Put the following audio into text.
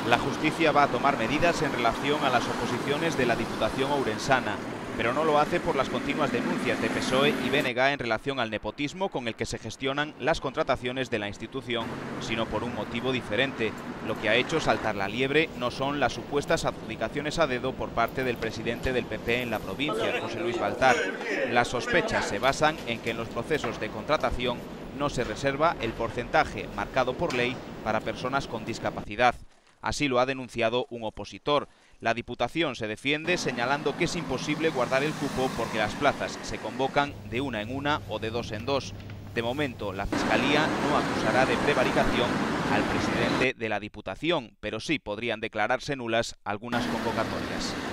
La justicia va a tomar medidas en relación a las oposiciones de la Diputación ourensana, pero no lo hace por las continuas denuncias de PSOE y BNG en relación al nepotismo con el que se gestionan las contrataciones de la institución, sino por un motivo diferente. Lo que ha hecho saltar la liebre no son las supuestas adjudicaciones a dedo por parte del presidente del PP en la provincia, José Luis Baltar. Las sospechas se basan en que en los procesos de contratación no se reserva el porcentaje marcado por ley para personas con discapacidad. Así lo ha denunciado un opositor. La Diputación se defiende señalando que es imposible guardar el cupo porque las plazas se convocan de una en una o de dos en dos. De momento, la Fiscalía no acusará de prevaricación al presidente de la Diputación, pero sí podrían declararse nulas algunas convocatorias.